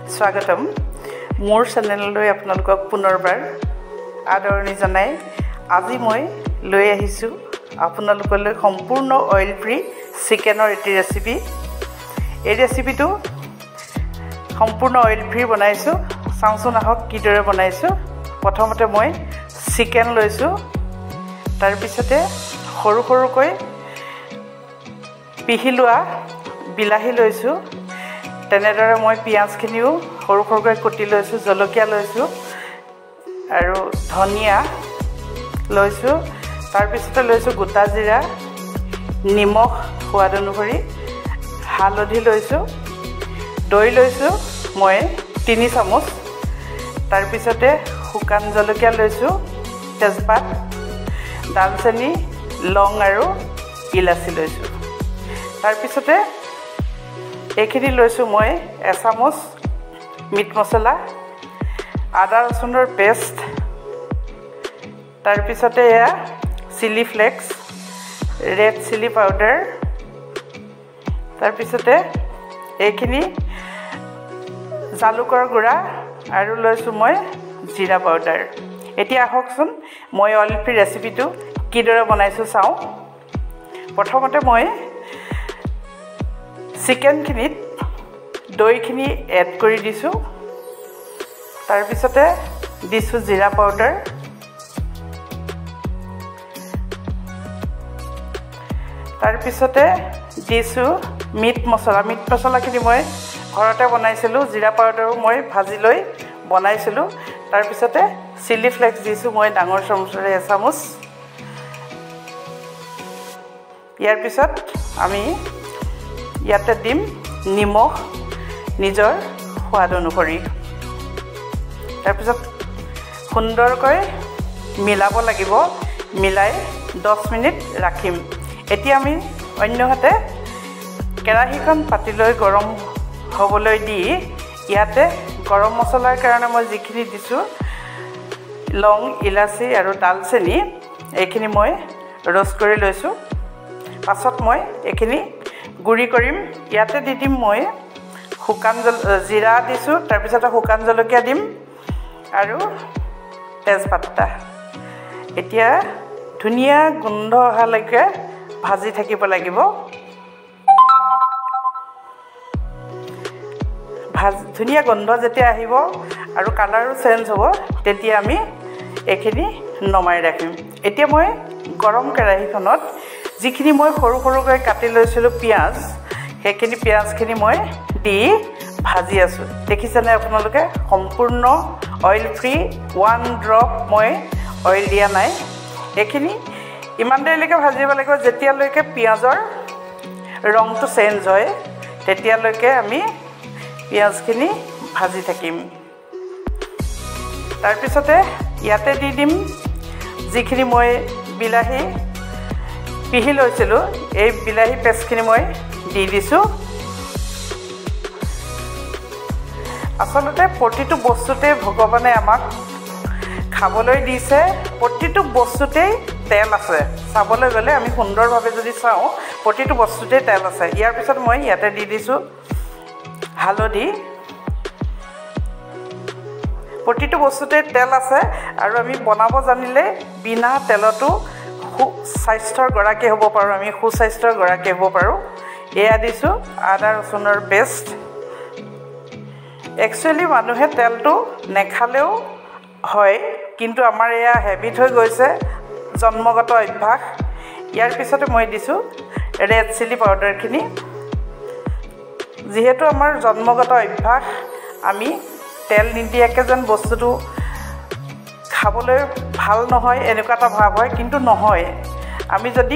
স্বাগতম মোৰ চেনেললৈ আপোনালোকক পুনৰবাৰ আদৰণি জনাই আজি মই লৈ আহিছো আপোনালোকলৈ সম্পূৰ্ণ অইল ফ্ৰী চিকেনৰ এটি ৰেচিপি এই ৰেচিপিটো সম্পূৰ্ণ অইল ফ্ৰী বনাইছো চাওঁচোন আহক কিদৰে বনাইছো প্ৰথমতে মই চিকেন লৈছো তাৰ পিছতে সৰু সৰুকৈ পিহিলোৱা বিলাহী লৈছো তেনেদৰে মই পিয়াজখিনিও সৰু সৰুকৈ কুটি লৈছো জলকীয়া লৈছো আৰু ধনিয়া লৈছো তাৰ পিছতে লৈছো গোটা জিৰা নিমখ সোৱাদ অনুসৰি হালধি লৈছো দৈ লৈছো মই 3 চামুচ তাৰ পিছতে শুকান জলকীয়া লৈছো তেজপাত দালচেনি লং আৰু ইলাচি লৈছো তাৰ পিছতে এইখিনি লৈছো মই 1 চামুচ মিট মছলা আদা ৰসুনৰ পেষ্ট তাৰ পিছতে এয়া chilli flakes red chilli powder তাৰ পিছতে এইখিনি জালুকৰ গুড়া আৰু লৈছো মই জিৰা পাউডাৰ এতিয়া আহকচোন মই অইল ফ্ৰী ৰেচিপিটো কিদৰে বনাইছো চাও প্ৰথমতে মই চিকেনখিনিত দৈখিনি এড কৰি দিছো তাৰ পিছতে দিছো জিৰা পাউডাৰ তাৰ পিছতে দিছো মিট মছলাখিনি মই ঘৰতে বনাইছিলো জিৰা পাউডাৰো মই ভাজি লৈ বনাইছিলো তাৰ পিছতে চিলি ফ্লেক্স দিছো মই ডাঙৰ চামুচৰে 1 চামুচ ইয়াৰ পিছত আমি ইয়াতে দিম নিমখ নিজৰ সোৱাদ অনুসৰি তাৰ পিছত সুন্দৰকৈ মিলাব লাগিব মিলাই 10 মিনিট ৰাখিম এতিয়া আমি অন্যহাতে কেৰাহীখন পাতি লৈ গৰম হ'বলৈ দি ইয়াতে গৰম মছলাৰ কাৰণে মই যিখিনি দিছো লং ইলাচি আৰু দালচেনি এইখিনি মই ৰষ্ট কৰি লৈছো পাছত মই এইখিনি গুড়ি কৰিম ইয়াতে দি দিম মই শুকান জিৰা দিছো তাৰ পিছতে শুকান জলকীয়া দিম আৰু তেজপাতা এতিয়া ধুনিয়া গন্ধ অহালৈকে ভাজি থাকিব লাগিব ধুনিয়া গন্ধ যেতিয়া আহিব আৰু কালাৰো চেঞ্জ হ'ব তেতিয়া আমি এইখিনি নমাই ৰাখিম এতিয়া মই গৰম কেৰাহীখনত যিখিনি মই সৰু সৰুকৈ কাটি লৈছিলো পিয়াজ সেইখিনি পিয়াজখিনি মই দি ভাজি আছো দেখিছেনে আপোনালোকে সম্পূৰ্ণ অইল ফ্ৰী 1 ড্ৰপ মই অইল দিয়া নাই এইখিনি ইমান দেৰিলৈকে ভাজিব লাগিব যেতিয়ালৈকে পিয়াজৰ ৰংটো চেঞ্জ হয় তেতিয়ালৈকে আমি পিয়াজখিনি ভাজি থাকিম তাৰ পিছতে ইয়াতে দি দিম যিখিনি মই বিলাহী পিহি লৈছিলো এই বিলাহী পেষ্টখিনি মই দি দিছো আসলতে প্ৰতিটো বস্তুতে ভগৱানে আমাক খাবলৈ দিছে প্ৰতিটো বস্তুতে তেল আছে চাবলৈ গলে আমি সুন্দৰভাৱে যদি চাও প্ৰতিটো বস্তুতে তেল আছে ইয়াৰ পিছত মই ইয়াতে দি দিছো হালধি প্ৰতিটো বস্তুতে তেল আছে আৰু আমি বনাব জানিলে বিনা তেলটো স্বাস্থ্যৰ গৰাকী হ'ব পাৰো আমি সুস্বাস্থ্যৰ গৰাকী হ'ব পাৰো এয়া দিছো আদা ৰসুনৰ পেষ্ট একচুয়ালি মানুহে তেলটো নেখালেও হয় কিন্তু আমাৰ এয়া হেবিট হৈ গৈছে জন্মগত অভ্যাস ইয়াৰ পিছতে মই দিছো ৰেড চিলি পাউডাৰখিনি যেহেতু আমাৰ জন্মগত অভ্যাস আমি তেল নিদিয়াকে যেন বস্তুটো খাবলৈ ভাল নহয় এনেকুৱা এটা ভাৱ হয় কিন্তু নহয় আমি যদি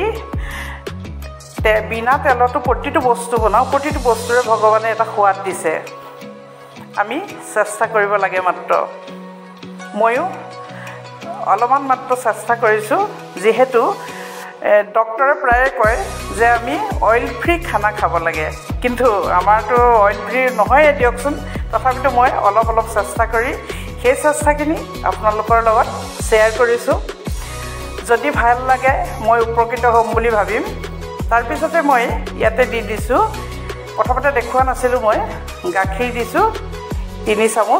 বিনা তেলটো প্ৰতিটো বস্তু বনাও প্ৰতিটো বস্তুৰে ভগৱানে এটা সোৱাদ দিছে আমি চেষ্টা কৰিব লাগে মাত্ৰ ময়ো অলপমান মাত্ৰ চেষ্টা কৰিছো যেহেতু ডক্টৰে প্ৰায়ে কয় যে আমি অইল ফ্ৰী খানা খাব লাগে কিন্তু আমাৰটো অইল ফ্ৰী নহয় দিয়কচোন তথাপিতো মই অলপ চেষ্টা কৰি সেই চেষ্টাখিনি আপোনালোকৰ লগত শ্বেয়াৰ কৰিছো যদি ভাল লাগে মই উপকৃত হ'ম বুলি ভাবিম তাৰ পিছতে মই ইয়াতে দি দিছো প্ৰথমতে দেখুৱা নাছিলো মই গাখীৰ দিছো 3 চামুচ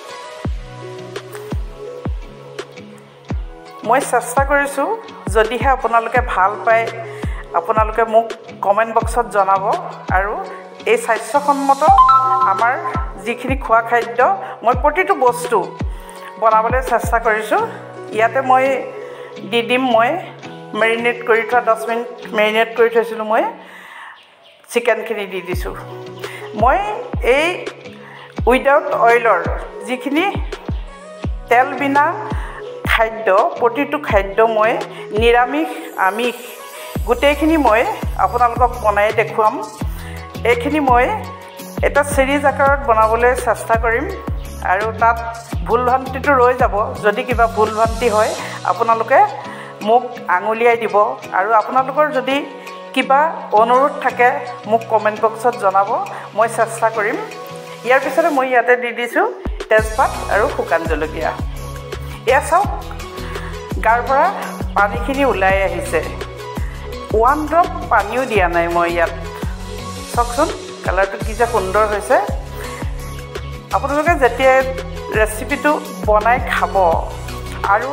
মই চেষ্টা কৰিছোঁ যদিহে আপোনালোকে ভাল পায় আপোনালোকে মোক কমেন্ট বক্সত জনাব আৰু এই স্বাস্থ্যসন্মত আমাৰ যিখিনি খোৱা খাদ্য মই প্ৰতিটো বস্তু বনাবলৈ চেষ্টা কৰিছোঁ ইয়াতে মই দি দিম মই মেৰিনেট কৰি থোৱা 10 মিনিট মেৰিনেট কৰি থৈছিলোঁ মই চিকেনখিনি দি দিছোঁ মই এই উইদাউট অইলৰ যিখিনি তেল বিনা খাদ্য প্ৰতিটো খাদ্য মই নিৰামিষ আমিষ গোটেইখিনি মই আপোনালোকক বনাই দেখুৱাম এইখিনি মই এটা সিৰিজ আকাৰত বনাবলৈ চেষ্টা কৰিম আৰু তাত ভুল ভ্ৰান্তিটো ৰৈ যাব যদি কিবা ভুল ভ্ৰান্তি হয় আপোনালোকে মোক আঙুলিয়াই দিব আৰু আপোনালোকৰ যদি কিবা অনুৰোধ থাকে মোক কমেন্ট বক্সত জনাব মই চেষ্টা কৰিম ইয়াৰ পিছতে মই ইয়াতে দি দিছোঁ তেজপাত আৰু শুকান জলকীয়া এয়া চাওক গাৰ পৰা পানীখিনি ওলাই আহিছে 1 ড্ৰপ পানীও দিয়া নাই মই ইয়াত চাওকচোন কালাৰটো কি যে সুন্দৰ হৈছে আপোনালোকে যেতিয়া ৰেচিপিটো বনাই খাব আৰু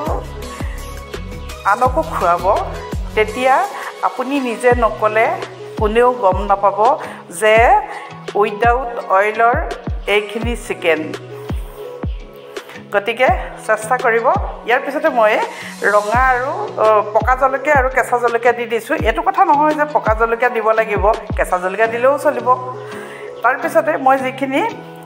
আনকো খুৱাব তেতিয়া আপুনি নিজে নকলে কোনেও গম নাপাব যে উইদাউট অইলৰ এইখিনি চিকেন গতিকে চেষ্টা কৰিব ইয়াৰ পিছতে মই ৰঙা আৰু পকা জলকীয়া আৰু কেঁচা জলকীয়া দি দিছোঁ এটো কথা নহয় যে পকা জলকীয়া দিব লাগিব কেঁচা জলকীয়া দিলেও চলিব তাৰ পিছতে মই যিখিনি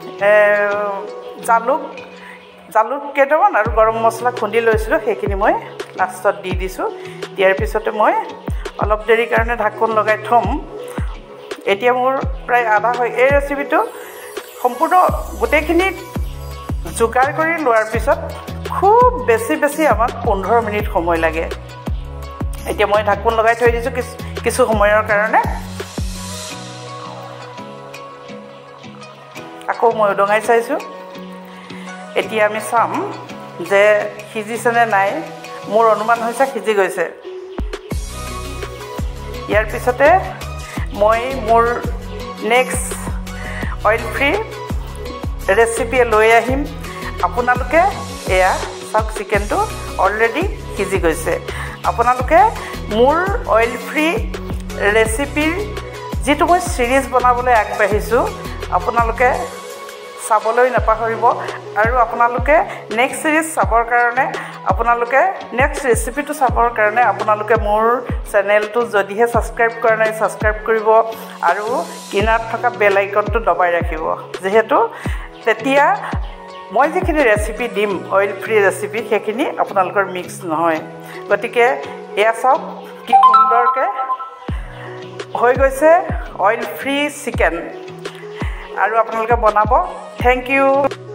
জালুক কেইটামান আৰু গৰম মছলা খুন্দি লৈছিলোঁ সেইখিনি মই লাষ্টত দি দিছোঁ দিয়াৰ পিছতে মই অলপ দেৰি কাৰণে ঢাকন লগাই থম এতিয়া মোৰ প্ৰায় আধা হয় এই ৰেচিপিটো সম্পূৰ্ণ গোটেইখিনি যোগাৰ কৰি লোৱাৰ পিছত খুব বেছি আমাক 15 মিনিট সময় লাগে এতিয়া মই ঢাকন লগাই থৈ দিছোঁ কিছু সময়ৰ কাৰণে আকৌ মই উদঙাই চাইছোঁ এতিয়া আমি চাম যে সিজিছেনে নাই মোৰ অনুমান হৈছে সিজি গৈছে ইয়াৰ পিছতে মই মোৰ নেক্সট অইল ফ্ৰী ৰেচিপি লৈ আহিম আপোনালোকে এয়া চাওক চিকেনটো অলৰেডি সিজি গৈছে আপোনালোকে মোৰ অইল ফ্ৰী ৰেচিপিৰ যেটো মই সিৰিজ বনাবলৈ আগবাঢ়িছোঁ আপোনালোকে চাবলৈ নাপাহৰিব আৰু আপোনালোকে নেক্সট সিৰিজ চাবৰ কাৰণে আপোনালোকে নেক্সট ৰেচিপিটো চাবৰ কাৰণে আপোনালোকে মোৰ চেনেলটো যদিহে সাবস্ক্ৰাইব কৰা নাই সাবস্ক্ৰাইব কৰিব আৰু কিনাৰত থকা বেল আইকনটো দবাই ৰাখিব যেহেতু তেতিয়া মই যিখিনি ৰেচিপি দিম অইল ফ্ৰী ৰেচিপি সেইখিনি আপোনালোকৰ মিক্স নহয় গতিকে এয়া চাওক কি সুন্দৰকৈ হৈ গৈছে অইল ফ্ৰী চিকেন আৰু আপোনালোকে বনাব থ্যাংক ইউ